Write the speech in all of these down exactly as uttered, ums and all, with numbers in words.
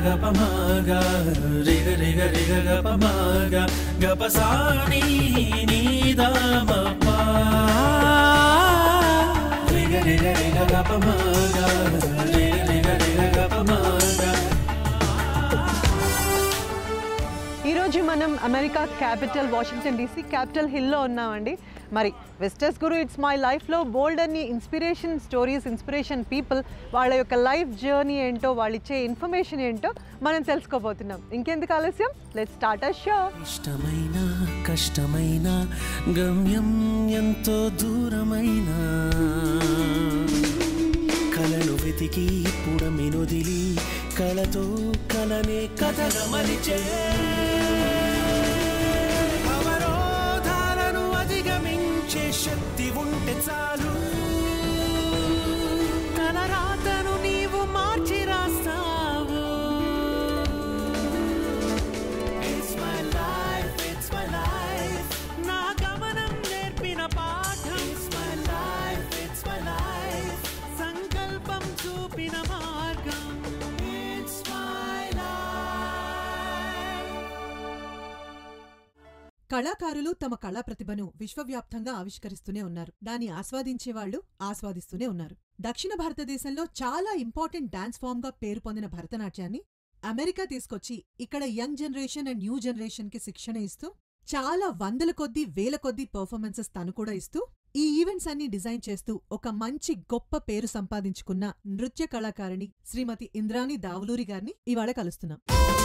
గపమాగా రిగ రిగ రిగ గపమాగా గపసాని నీదామపా రిగ రిగ రిగ గపమాగా రిగ రిగ రిగ గపమాగా. ఈరోజు మనం America capital Washington DC capital హిల్లో ఉన్నామండి. మరి వెస్టర్స్ గురు ఇట్స్ మై లైఫ్లో బోల్డ్ అన్ని ఇన్స్పిరేషన్ స్టోరీస్, ఇన్స్పిరేషన్ పీపుల్, వాళ్ళ యొక్క లైఫ్ జర్నీ ఏంటో, వాళ్ళు ఇచ్చే ఇన్ఫర్మేషన్ ఏంటో మనం తెలుసుకోబోతున్నాం. ఇంకెందుకు ఆలస్యం, లెట్స్ స్టార్ట్ అవర్ షో. ఇష్టమైన కష్టమైన గమ్యం ఎంతో దూరమైన కలను వెతికి పుడమినొదిలి కలతో కలనే కథల మలిచే అవరోధాలను అధిగమించే శక్తి ఉంటే చాలు. తన రాతను నీవు మార్చి రాస్తావు. It's my life, it's my life. నా గమనం నేర్పిన పాఠం. It's my life, it's my life. సంకల్పం చూపిన మార్గం. It's my life. కళాకారులు తమ కళా ప్రతిభను విశ్వవ్యాప్తంగా ఆవిష్కరిస్తూనే ఉన్నారు. దాన్ని ఆస్వాదించేవాళ్లు ఆస్వాదిస్తూనే ఉన్నారు. దక్షిణ భారతదేశంలో చాలా ఇంపార్టెంట్ డాన్స్ ఫామ్ గా పేరు పొందిన భరతనాట్యాన్ని అమెరికా తీసుకొచ్చి ఇక్కడ young generation and new generation కి శిక్షణ ఇస్తూ చాలా వందల కొద్దీ వేల కొద్దీ పర్ఫార్మెన్సెస్ తను కూడా ఇస్తూ ఈ ఈవెంట్స్ అన్ని డిజైన్ చేస్తూ ఒక మంచి గొప్ప పేరు సంపాదించుకున్న నృత్య కళాకారిణి శ్రీమతి ఇంద్రాణి దావులూరి గారిని ఇవాళ కలుస్తున్నాం.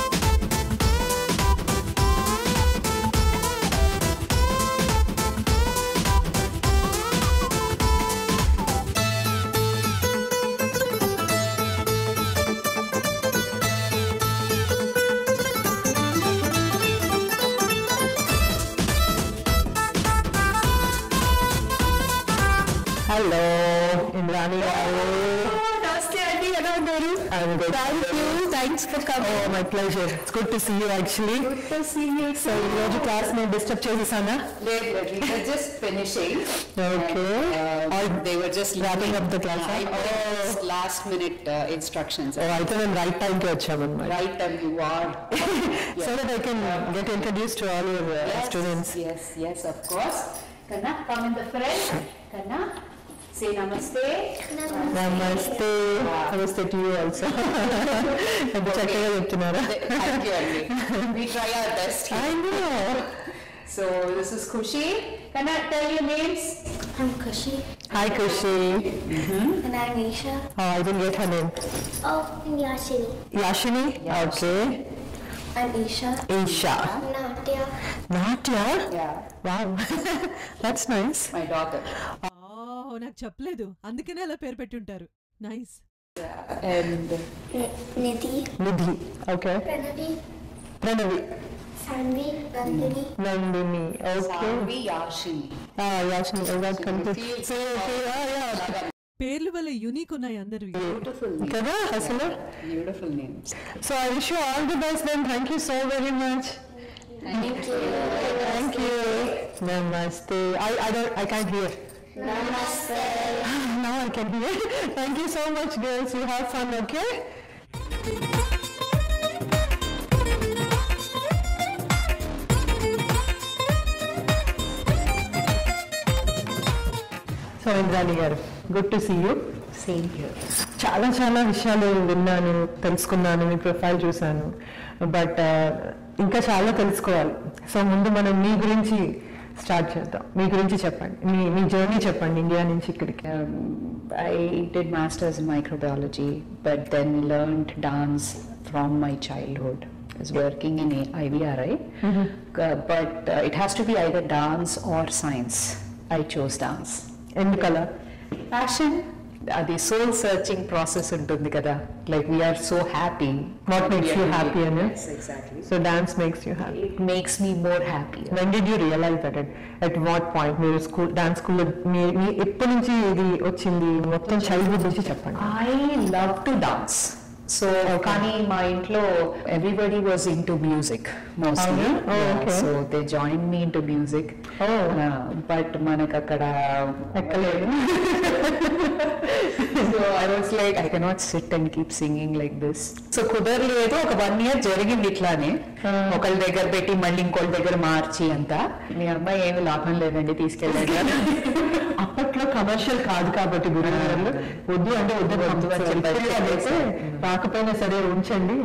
హలో ఇంద్రాణి గారు. Namaste, Auntie. Hello, Guru. I'm good. Thank you. Thanks for coming. Oh, my pleasure. It's good to see you actually. Good to see you. So, ఈ రోజు క్లాస్ ని డిస్టర్బ్ చేసేసానా? Late, late. We were just finishing. Okay. And, uh, Or they were just wrapping up the class, Yeah, huh? I oh. last minute uh, instructions. Oh, అయితే మేము right time కి వచ్చామన్నమాట. Right time you are. So that I can get introduced to all your uh, Yes, students. yes, yes, of course. Kanna, come in the front. Kanna, say namaste. నమస్తే. నమస్తే to you also. ఎంత చక్కగా చెప్తున్నారా? Thank you, Auntie. We try our best. I know. So this is Khushi. Can I tell your names? I'm Kushi. Hi Kushi. And I'm Isha. Oh, I didn't get her name. Oh, I'm Yashini. Yashini? Okay. I'm Isha. Isha. Natya. Natya? Yeah, Wow. That's nice. my daughter. ఓ, నాకు చెప్పలేదు, అందుకనే అలా పేరు పెట్టుంటారు. Nice. And N- Nidhi. Nidhi. Okay. Pranavi. Pranavi. Sanvi. Nandini. Nandini. Okay. Sanvi Yashini. Ah, Yashini. I got confused. Feels So, okay. Ah, yeah. పేర్లు వల్ల unique ఉన్నాయి అందరివి. Beautiful name. కదా అసలు? Beautiful names. So I wish you all the best then. Thank you so very much. Thank you. Thank you. Namaste. I, I don't, I can't hear. Namaste. Now I can hear. Thank you so much, girls. You have fun, okay? So, Indrani garu, good to see you. Same here. చాలా చాలా విషయాలు విన్నాను, తెలుసుకున్నాను, మీ profile చూశాను. But ఇంకా చాలా తెలుసుకోవాలి. So ముందు మనం మీ గురించి స్టార్ట్ చేద్దాం. మీ గురించి చెప్పండి, మీ మీ జర్నీ చెప్పండి ఇండియా నుంచి ఇక్కడికి. Um, I did masters in microbiology, but then learned dance from my childhood. I was working in I V R I, mm-hmm. uh, but uh, it has to be either dance or science. I chose dance. ఎందుకలా? Passion. అది soul searching process ఉంటుంది కదా, like we are so happy. What makes you happy, and Yes, exactly. so dance makes you happy. It makes me more happy. When did you realize that? At, at what point? మీరు school dance స్కూల్లో మీ ఎప్పటి నుంచి ఇది వచ్చింది? మొత్తం childhood నుంచి చెప్పండి. I love to dance. So కానీ మా ఇంట్లో everybody was into music mostly, so they join me into music. But మనకు అక్కడ ఎక్కలేదు. So I was like I cannot sit and keep singing like this. So కుదరలేదు. ఒక one year జరిగింది ఇట్లానే, ఒకళ్ళ దగ్గర పెట్టి మళ్ళీ ఇంకోళ్ళ దగ్గర మార్చి అంతా. మీ అమ్మాయి ఏమి లాభం లేదండి తీసుకెళ్ళాడు. అప్పట్లో కమర్షియల్ కాదు కాబట్టి గురుగారు వద్దు అంటే వద్దు వద్దు అని చెప్పి రాకపోయినా సరే ఉంచండి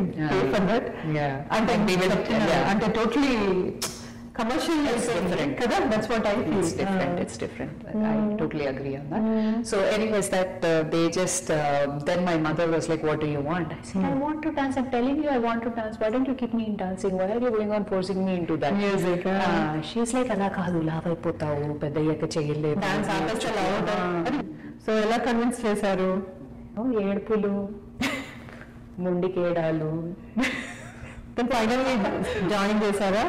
అంటే అంటే totally commercial is different kada, that's what I feel. It's different, uh, it's different. mm. I totally agree on that. mm. So anyways, that uh, they just uh, then my mother was like, what do you want? I said, mm. I want to dance. I'm telling you I want to dance. Why don't you keep me in dancing? Why are you going on forcing me into that music? uh, uh, she's like ala kaadu love అయిపోతావు పెద్దయ్యాక చేయలేదు dance ఆపేస్తే love అవుతావు. So ఎలా convince చేశారు? ఏడుపులు, ముండికేడాలు. Finally join చేశారా?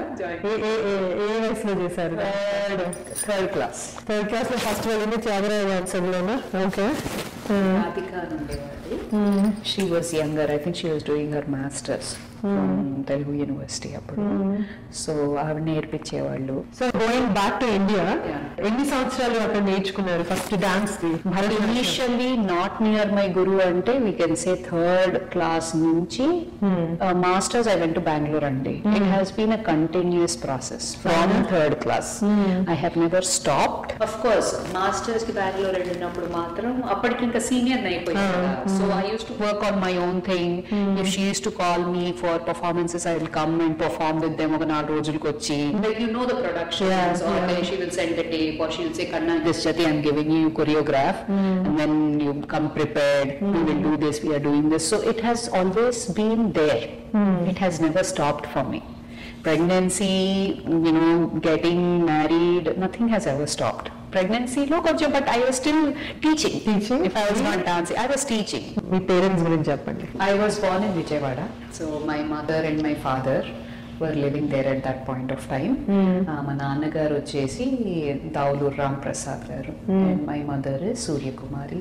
ఏ వయసులో చేశారు? Third class. థర్డ్ క్లాస్ లో ఫస్ట్ వెళ్ళింది త్యాగరాయ డాన్సర్లోనా? ఓకే. రాధిక ఉండేవాడి. She was younger. I think she was doing her masters Telugu university అప్పుడు. సో ఆవిడ నేర్పించేవాళ్ళు. So going back to India, ఎన్ని సంవత్సరాలు అక్కడ నేర్చుకున్నారు first dance? Initially not near my guru అంటే we can say third class నుంచి masters I went to Bengaluru అండి. It has been a continuous process from third class. I have never stopped. Of course masters కి బెంగళూరు వెళ్ళినప్పుడు మాత్రం అప్పటికి ఇంకా senior అయిపోయింది. So I use to work on my own thing. If she use to call me for performances, I will come and perform with them ఒక నాలుగు రోజులకు వచ్చి. Like you know the productions, yeah, or yeah. she will send the tape or she will say Kanna this Jati I'm giving you choreograph mm. and then you come prepared, mm. we will do this, we are doing this. So it has always been there. mm. It has never stopped for me. Pregnancy, you know, getting married, nothing has ever stopped. Pregnancy lo koncham, but I was still teaching. Teaching? If I was not dancing, I was teaching. మీ parents గురించి చెప్పండి. I was born in Vijayawada. So my mother and my father were living there at that point of time. మా నాన్నగారు వచ్చేసి దావులూరు రామ్ ప్రసాద్ గారు and my mother is Surya Kumari.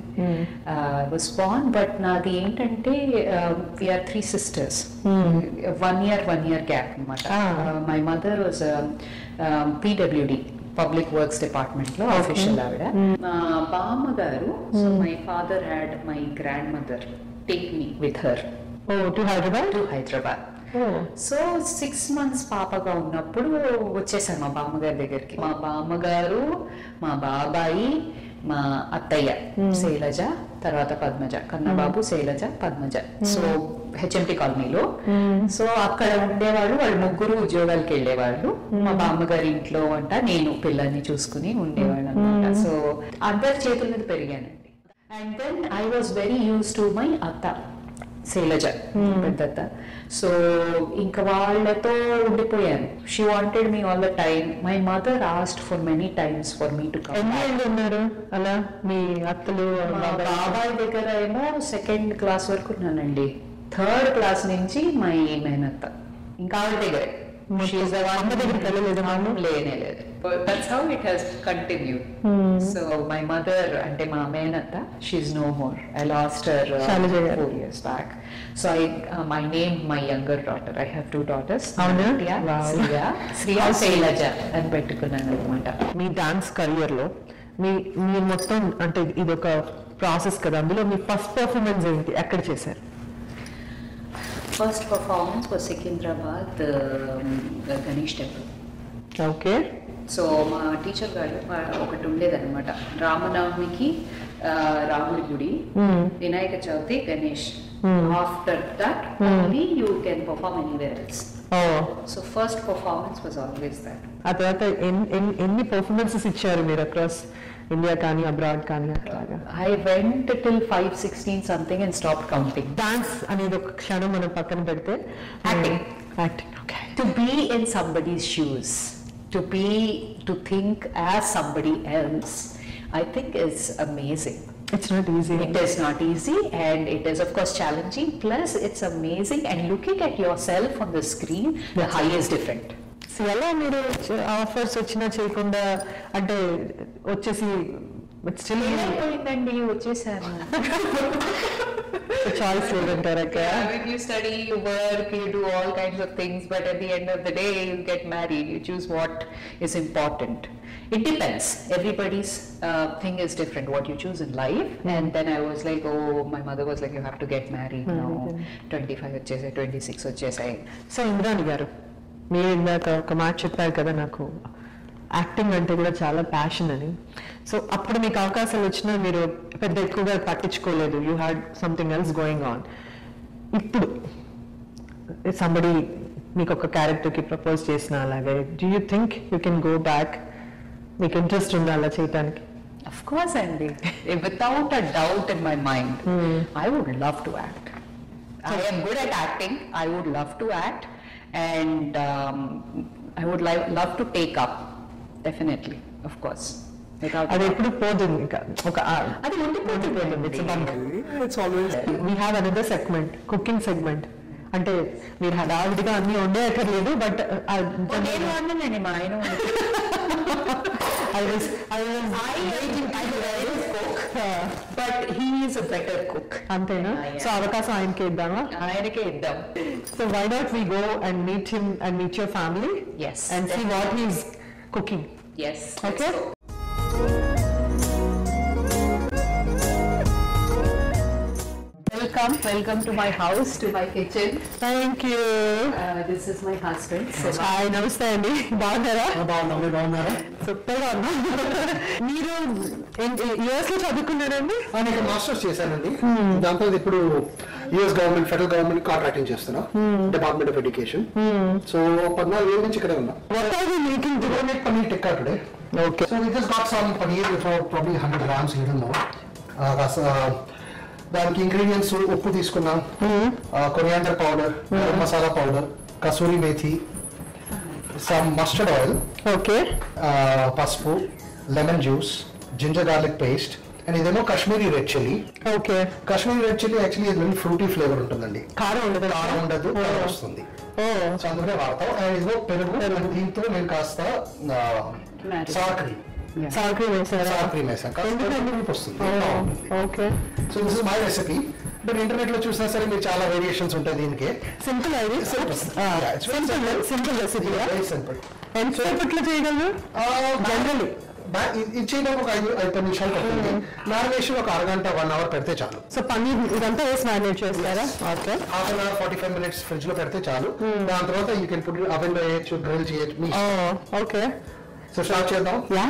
I was born, but నాది ఏంటంటే we are three sisters. One year, one year gap అన్నమాట. My mother was a um, P W D. Public works department లో official ఆవిడ. మా బామ్మ గారు, so my father had my grandmother take me with her to Hyderabad to Hyderabad so six months పాపగా ఉన్నప్పుడు వచ్చేసారు మా బామ్మగారి దగ్గరికి. మా బామ్మగారు, మా బాబాయి, మా అత్తయ్య శైలజ, తర్వాత పద్మజ, కన్నబాబు, శైలజ, పద్మజ. సో హెచ్ఎంటి కాలనీలో. సో అక్కడ ఉండేవాళ్ళు. వాళ్ళు ముగ్గురు ఉద్యోగాలకి వెళ్ళేవాళ్ళు. మా బామ్మగారి ఇంట్లో అంట నేను పిల్లల్ని చూసుకుని ఉండేవాళ్ళు అనమాట. సో అందరి చేతుల మీద పెరిగానండి. And then I was very use to my అత్త శైలజ, పెద్దత్త. సో ఇంకా వాళ్ళతో ఉండిపోయాను. She wanted me all the time. My mother asked for many times for me to come. ఎన్ని ఏళ్ళు ఉన్నారు అలా మీ అత్తలు? బాబాయ్ దగ్గర ఏమో సెకండ్ క్లాస్ వరకు ఉన్నానండి. థర్డ్ క్లాస్ నుంచి మై మేనత్త ఇంకా ఆవిడ దగ్గరే. లేనే లేదు. That's how it has continued. Hmm. So my mother అంటే మా మేనత్త, she's no more. I lost her uh, four years back. So I uh, my name my younger daughter. I have two daughters. Nitya, Sriya, Sriya Shailaja అని పెట్టుకున్నాను అనమాట. మీ dance career లో మీ మీ మొత్తం అంటే ఇది ఒక ప్రాసెస్ కదా, అందులో మీ ఫస్ట్ పర్ఫార్మెన్స్ ఏంటి, ఎక్కడ చేశారు? First performance was Secunderabad um, Ganesh temple. Okay. So మా టీచర్ గారు ఒకటి ఉండేదన్నమాట. రామనవమికి రాముడి గుడి, Vinayaka Chavithi Ganesh. After that only you can perform anywhere else. So first performance was always that. ఆ తర్వాత ఎన్ని పర్ఫార్మెన్సెస్ ఇచ్చారు మీరు అక్రాస్ ఇండియా కానీ అబ్రాడ్ కానీ అట్లాగా? I went till five sixteen something and stop counting. Dance అనేది ఒక క్షణం మనం పక్కన పెడితే acting acting okay. To be in somebody's shoes, to be to think as somebody else, I think is amazing. It's not easy. It is not easy, and it is of course challenging, plus it's amazing, and looking at yourself on the screen, the high is different. So ఎలా మీరు offers వచ్చినా చేయకుండా అంటే వచ్చేసి అయిపోయిందండి వచ్చేసాను. Choice లేదంటారు అక్క. Yeah, when you study, you work, you do all kinds of things, but at the end of the day, you get married. You choose what is important. It depends. Everybody's uh, thing is different. What you choose in life, and then I was like, oh, my mother was like, you have to get married now. twenty-five వచ్చేసాయి, twenty-six వచ్చేసాయి. So Indrani గారు, మీరు ఇందాక ఒక మాట చెప్పారు కదా, నాకు యాక్టింగ్ అంటే కూడా చాలా ప్యాషన్ అని. సో అప్పుడు మీకు అవకాశాలు వచ్చినా మీరు పెద్ద ఎక్కువగా పట్టించుకోలేదు, you had something else going on. ఇప్పుడు సంబడి మీకు ఒక క్యారెక్టర్కి ప్రపోజ్ చేసిన అలాగే, do you think you can go back? మీకు ఇంట్రెస్ట్ ఉందా అలా చేయడానికి? Of course, Andy. Without a doubt in my mind, hmm. I would love to act. I am good at acting. I would love to act, and um, I would li- love to take up. Definitely, of course. అది ఎప్పుడు పోతుంది ఇంకా ఒక అది ఉండిపోతుంది. It's always. We have another segment, cooking segment. అంటే మీరు హడావిడిగా అన్ని వండే అక్కర్లేదు, బట్ నేను వండనండి, మా ఆయన I was, I was I waiting I will cook, uh, but he is a better cook. అంతేనా? సో అవకాశం ఆయనకే ఇద్దామా? ఆయనకే ఇద్దాం. So why not we go and meet him and meet your family? Yes. And see what he's cooking. Yes. Okay. Welcome, welcome to my house, to my kitchen. Thank you. Uh, this is my husband. Hi, namaste అండి. బాగున్నారా? బాగున్నాము, బాగున్నారా? సూపర్గా ఉన్నా. మీరు US లో చదువుకున్నారండి? నేను masters చేశానండి. దాంతో ఇప్పుడు US government, federal government contracting చేస్తున్నా, డిపార్ట్మెంట్ ఆఫ్ ఎడ్యుకేషన్. సో పద్నాలుగు ఏళ్ళ నుంచి ఇక్కడే ఉన్నా. What are you making today? Paneer tikka today. Okay. So we just got some paneer for probably one hundred grams, even more. Uh, దానికి ఇంగ్రీడియంట్స్ ఉప్పు తీసుకున్నాం, coriander powder, masala powder, kasuri methi, some mustard oil, okay, పసుపు, lemon juice, ginger garlic paste, and ఇదేమో Kashmiri red chilli. Okay. Kashmiri red chilli actually ఇది fruity flavour ఉంటుందండి, కారం ఉండదు, కారం ఉండదు, వస్తుంది. సో అందుకనే వాడతాం. అండ్ ఇదిగో పెరుగు, దీంతో నేను కాస్త సార్ క్రీమ్ సార్ క్రీమ్ వేసారా? సార్ క్రీమ్ వేసాను, వస్తుంది. Okay. So this is my recipe. But internet లో చూసినా సరే మీరు చాలా వేరియేషన్స్ ఉంటాయి దీనికి. సింపుల్ అది, సింపుల్ రెసిపీ, వెరీ సింపుల్. ఎంతసేపట్లో చేయగలరు? జనరల్లీ ఇది చేయడానికి ఒక ఐదు ఐదు పది నిమిషాలు పడుతుంది. మ్యారినేషన్ ఒక అరగంట వన్ అవర్ పెడితే చాలు. సో పన్నీర్ ఇదంతా వేసి మ్యారినేట్ చేస్తారా? Okay. Half an hour forty five minutes fridge లో పెడితే చాలు. దాని తర్వాత యూ కెన్ పుట్ అవెన్ లో వేయచ్చు, గ్రిల్ చేయొచ్చు. ఓకే. సో స్టార్ట్ చేద్దాం. యా.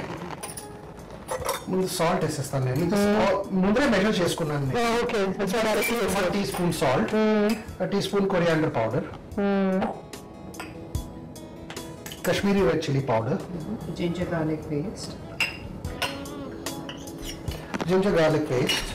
ముందు సాల్ట్ వేసేస్తాను నేను, ముందరే మెజర్ చేసుకున్నాను. Okay. One teaspoon salt, teaspoon coriander powder, Kashmiri red chilli powder, ginger garlic paste, ginger garlic paste,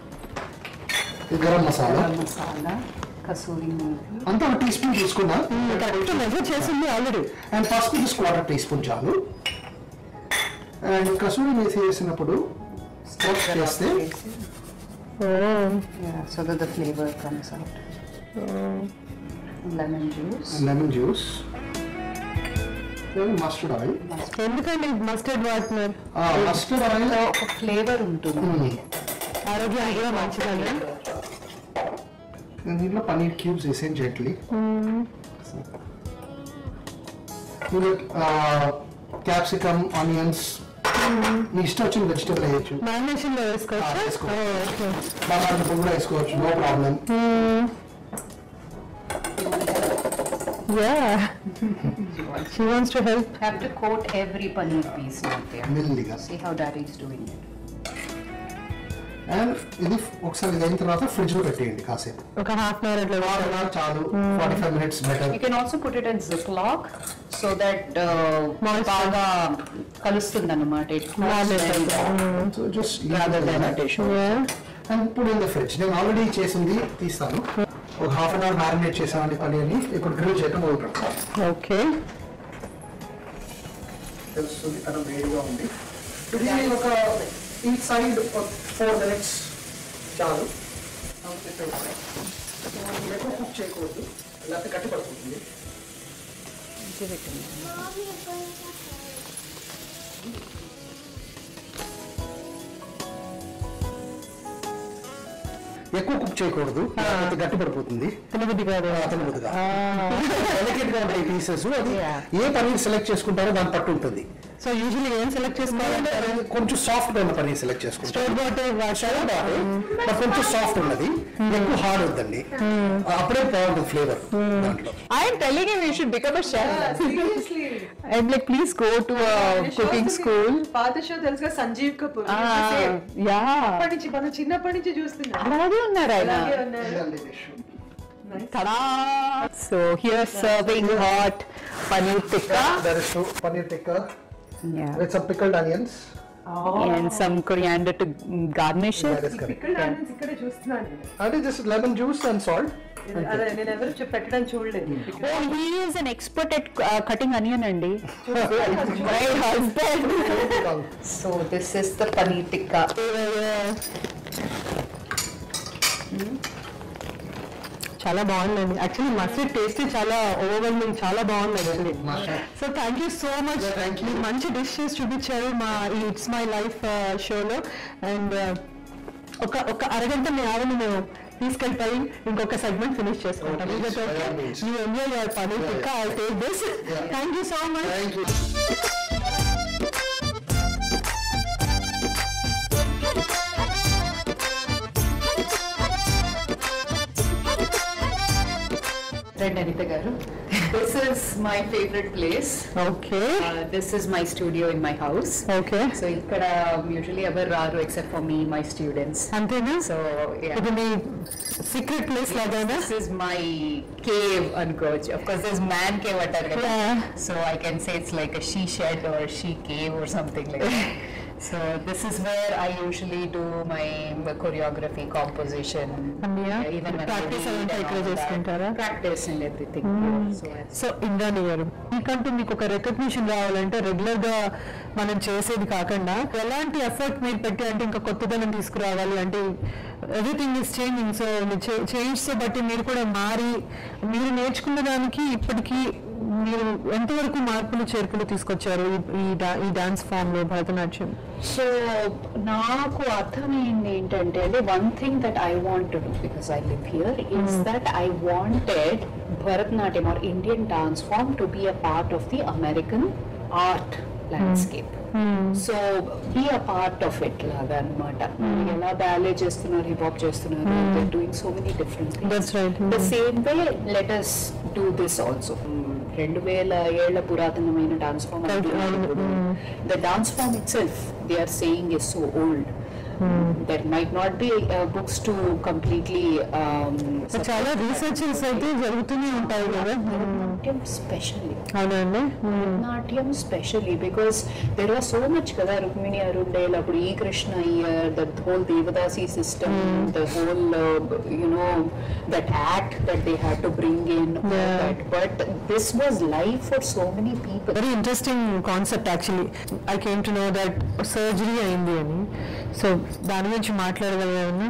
garam masala, masala, kasuri methi, అంతా ఒక టీ స్పూన్ తీసుకున్నా. కరెక్ట్ మెజర్ చేసింది ఆల్రెడీ. అండ్ పసుపు తీసి క్వార్టర్ టీ స్పూన్ చాలు. అండ్ కసూరి మేథి వేసినప్పుడు స్క్రబ్ చేస్తే so that the flavour comes out. Lemon juice, lemon juice, mustard oil. ఎందుకండి మస్టర్డ్ వాడుతున్నారు? మస్టర్డ్ ఆయిల్ ఒక ఫ్లేవర్ ఉంటుంది, ఆరోగ్యానికి కూడా మంచిదండి. దీంట్లో పన్నీర్ క్యూబ్స్ వేసేం జెంట్లీ. క్యాప్సికమ్, ఆనియన్స్, మీ ఇష్టం వచ్చిన వెజిటబుల్ వేయచ్చు. మ్యారినేషన్ లో వేసుకోవచ్చు, బంగాళదుంప కూడా వేసుకోవచ్చు, no problem. Yeah. She wants to help. Have to coat every paneer piece out there. మెల్లిగా. See how daddy is doing it. And ఇది ఒకసారి ఇది అయిన తర్వాత ఫ్రిడ్జ్ లో పెట్టేయండి కాసేపు, ఒక హాఫ్ అన్ అవర్ అట్లా. హాఫ్ అన్ అవర్ చాలు, forty five minutes better. You can also put it in Ziploc so that బాగా కలుస్తుంది అన్నమాట. So just rather then addition. And ఇప్పుడు ఇన్ ద ఫ్రిడ్జ్ నేను ఆల్రెడీ చేసింది తీస్తాను. ఒక హాఫ్ అన్ అవర్ మ్యారినేట్ చేసామండి పన్నీర్ని. ఇప్పుడు గ్రిల్ చేయడం మొదలు పెడతాం. ఓకే. తెలుస్తుంది తన వేడిగా ఉంది. ఇది ఒక ఈ సైడ్ ఫోర్ మినిట్స్ చాలు. ఎక్కువ కుక్ చేయకూడదు, లేకపోతే గట్టి పడుతుంది. ఎక్కువ కుక్ చేయకూడదు, గట్టి పడిపోతుంది, తినబుద్ధి కాదు, తినబుద్ధిగా డెలికేట్ గా ఉంటాయి పీసెస్. అది ఏ పన్నీర్ సెలెక్ట్ చేసుకుంటారో దాన్ని పట్టు ఉంటుంది. సో యూజువల్లీ ఏం సెలెక్ట్ చేసుకోవాలంటే కొంచెం సాఫ్ట్ గా ఉన్న పన్నీర్ సెలెక్ట్ చేసుకుంటారు. స్టోర్ బాటిల్ కొంచెం సాఫ్ట్ ఉన్నది, ఎక్కువ హార్డ్ వద్దండి, అప్పుడే బాగుంటుంది ఫ్లేవర్ దాంట్లో. I'm telling him he should become a chef. Seriously. I'm like, please go to a cooking school. పాత షో తెలుసుగా సంజీవ్ కపూర్. యా. అప్పటి నుంచి మన చిన్నప్పటి నుంచి చూస్తున్నా. అలాగే ఉన్నారు ఆయన. Ta-da! So here's serving hot paneer tikka. There is paneer tikka. Yeah. With some pickled onions. Oh. And some coriander to garnish it. That is correct. Pickled onions ఇక్కడే చూస్తున్నాను. And just lemon juice and salt. అదే నేను ఎవరు పెట్టడం చూడలేదు. Oh, he is an expert at uh, cutting onion, Andy. My husband. So this is the paneer tikka. చాలా బాగుందండి. Actually mustard taste చాలా ఓవర్వెల్మింగ్, చాలా బాగుంది actually. So thank you so much. మీరు మంచి డిషెస్ చూపించారు మా ఈ ఇట్స్ మై లైఫ్ షోలో. అండ్ ఒక ఒక అరగంట మీ ఆవిడని మేము తీసుకెళ్ళిపోయి ఇంకొక సెగ్మెంట్ ఫినిష్ చేసుకుంటాం. You enjoy your paneer tikka. I take this. Thank you so much. Friend Anita garu, this is my favorite place. Okay. Uh, this is my studio in my house. Okay. So ikkada usually ever raru except for me, my students. అంతేనా? So yeah. ఇది మీ secret place లాగానా? This is my cave, Ankuj. Of course, there's man cave antaru kada. Yeah. So I can say it's like a she shed or she cave or something like that. So this is where I usually do my choreography, composition. Yeah. Even when Practice I read అంతా and ఇక్కడ all చేసుకుంటారా? that. Practice and everything. So I- so Indrani గారు, మీకంటూ మీకు ఒక recognition రావాలంటే regular గా మనం చేసేది కాకుండా ఎలాంటి ఎఫర్ట్ మీరు పెట్టి అంటే ఇంకా కొత్తదనం తీసుకురావాలి అంటే everything is changing. So change తో బట్టి మీరు కూడా మారి మీరు నేర్చుకున్న దానికి ఇప్పటికీ మీరు ఎంతవరకు మార్పులు చేర్పులు తీసుకొచ్చారు ఈ ఈ డాన్స్ ఫామ్ లో భరతనాట్యం? సో నాకు అర్థమైంది ఏంటంటే one thing that I want to do because I live here is that I wanted Bharatanatyam or Indian dance form to be a part of the American art landscape. So be a part of it లాగా అనమాట. ఎలా ballet చేస్తున్నారు, hip hop చేస్తున్నారు, they doing so many different That's right. The same way let us do this also. రెండు వేల ఏళ్ల పురాతనమైన dance form the dance form itself they are saying is so old. There might not be uh, books to completely um, చాలా researches అయితే జరుగుతూనే ఉంటాయి కదా. Bharatanatyam specially. అవునండి. Bharatanatyam specially because there was so much kada Rukmini Arundel, appudu E Krishna Iyer, that whole Devadasi system, mm. the whole uh, you know that act that they had to bring in, all Yeah. that. But this was live for so many people. Very interesting concept actually. I came to know that surgery అయింది అని. సో దాని గురించి మాట్లాడగలరా?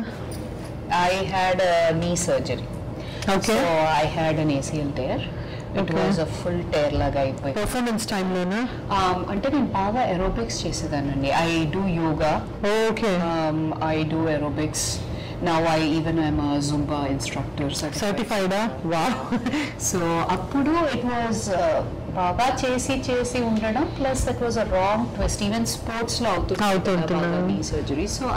I had a knee surgery. Okay. So I had an A C L tear. It Okay. was a full tear laga అయిపోయింది. Performance టైంలోనా? Um, అంటే నేను బాగా aerobics చేసేదానండి. I do yoga. Okay. Um, I do aerobics. Now I even am a Zumba instructor. సర్టిఫైడా? వా. So అప్పుడు it was uh, బాగా చేసి చేసి ఉండడం plus that was a wrong twist. Even sports లో అవుతుంది నీ సర్జరీ. సో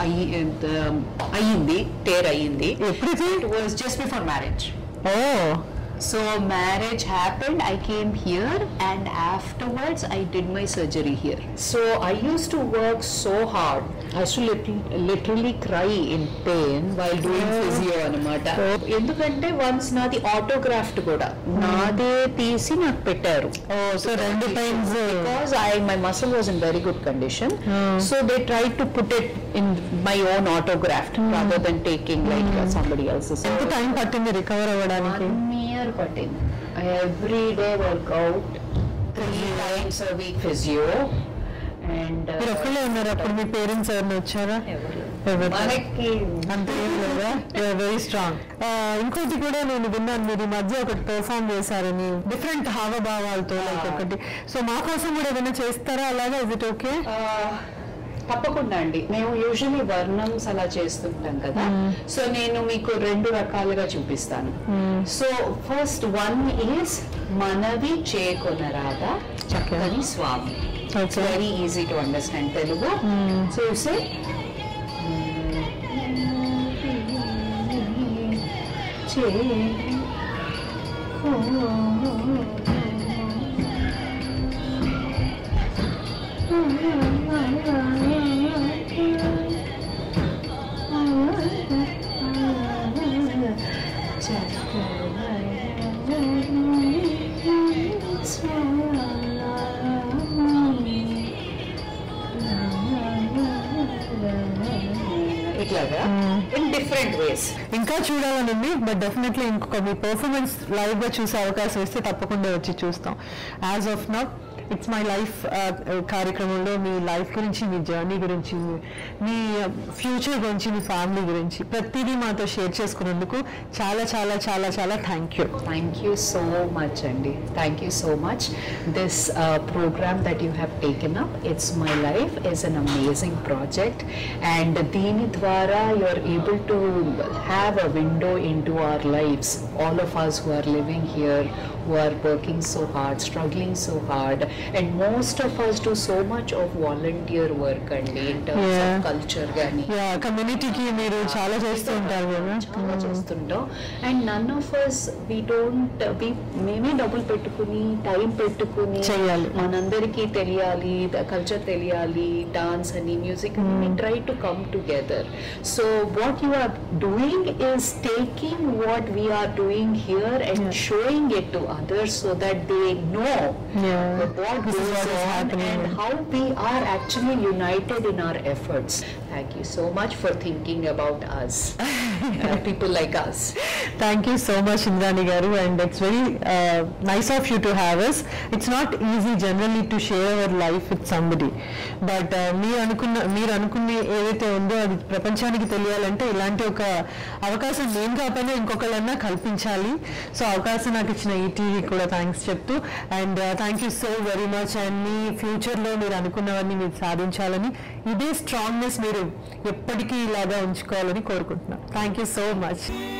అయ్యింది, టేర్ అయ్యింది. ఎప్పుడు? It was just before marriage. Oh. So marriage happened, I came here and afterwards I did my surgery here. So I used to work so hard. I used to lit- literally cry in pain while doing physio anamata. Endukante once naadi autographed kuda naade teesi నాకు పెట్టారు. ఓ, so రెండు times. Because I my muscle was in very good condition. So they tried to put it in my own autograft rather than taking like uh, somebody else's. ఎంత time పట్టింది recover అవ్వడానికి? One year పట్టింది. I every day workout, three times a week physio, and uh, మీరు ఒక్కళ్ళే ఉన్నారు అప్పుడు? మీ parents ఎవరైనా వచ్చారా? ఎవరు? మనకి అంతే ఏం లేదా? Very strong. ఇంకోటి కూడా నేను విన్నాను, మీరు ఈ మధ్య ఒకటి పెర్ఫార్మ్ చేశారని డిఫరెంట్ హావభావాలతో లైక్ ఒకటి. సో మా కోసం కూడా ఏదైనా చేస్తారా అలాగా? Is it okay? తప్పకుండా అండి. మేము యూజువల్లీ వర్ణమ్స్ అలా చేస్తుంటాం కదా, సో నేను మీకు రెండు రకాలుగా చూపిస్తాను. సో ఫస్ట్ వన్ ఈస్ మనవి చేకొనరాదా చక్కని స్వామి. It's very easy to understand Telugu. So say చే ఇట్లాగా ఇన్ డిఫరెంట్ వేస్. ఇంకా చూడాలని ఉంది, బట్ డెఫినెట్లీ ఇంకొక మీ పర్ఫార్మెన్స్ లైవ్ గా చూసే అవకాశం ఇస్తే తప్పకుండా వచ్చి చూస్తాం. As of now it's my life కార్యక్రమంలో మీ లైఫ్ గురించి, మీ జర్నీ గురించి, మీ ఫ్యూచర్ గురించి, మీ ఫ్యామిలీ గురించి ప్రతిదీ మాతో షేర్ చేసుకున్నందుకు చాలా చాలా చాలా చాలా thank you. Thank you so much అండి. Thank you so much. This program that you have taken up, it's my life, is an amazing project. And దీని ద్వారా you are able to have a window into our lives, all of us who are living here, who are working so hard, struggling so hard, and most of us do so much of volunteer work and in terms Yeah. of culture gani Yeah, community-కి మీరు చాలా చేస్తూ ఉంటారు కదా. చాలా చేస్తుంటాం. And none of us we don't we మేమే డబ్బులు పెట్టుకుని టైం పెట్టుకుని చెయ్యాలి. మనందరికీ తెలియాలి, కల్చర్ తెలియాలి, డాన్స్ అని, మ్యూజిక్ అని. we try to come together. So what you are doing is taking what we are doing here and Yeah. showing it to others so that they know Yeah. what This is goes what is on happening. and how we are actually united in our efforts. Thank you so much for thinking about us, uh, people like us. Thank you so much, Indrani Garu, and it's very uh, nice of you to have us. It's not easy generally to share our life with somebody, but మీరు అనుకున్న మీరు అనుకునే ఏదైతే ఉందో అది ప్రపంచానికి తెలియాలంటే ఇలాంటి ఒక అవకాశం నేను కాకపోయినా ఇంకొకళ్ళన్నా కల్పించాలి. సో అవకాశం నాకు ఇచ్చిన ఈ టీవీ కూడా థ్యాంక్స్ చెప్తూ, and thank you so very much. And మీ ఫ్యూచర్లో మీరు అనుకున్నవన్నీ మీరు సాధించాలని, ఇదే స్ట్రాంగ్నెస్ మీరు ఎప్పటికీ ఇలాగా ఉంచుకోవాలని కోరుకుంటున్నాను. Thank you so much.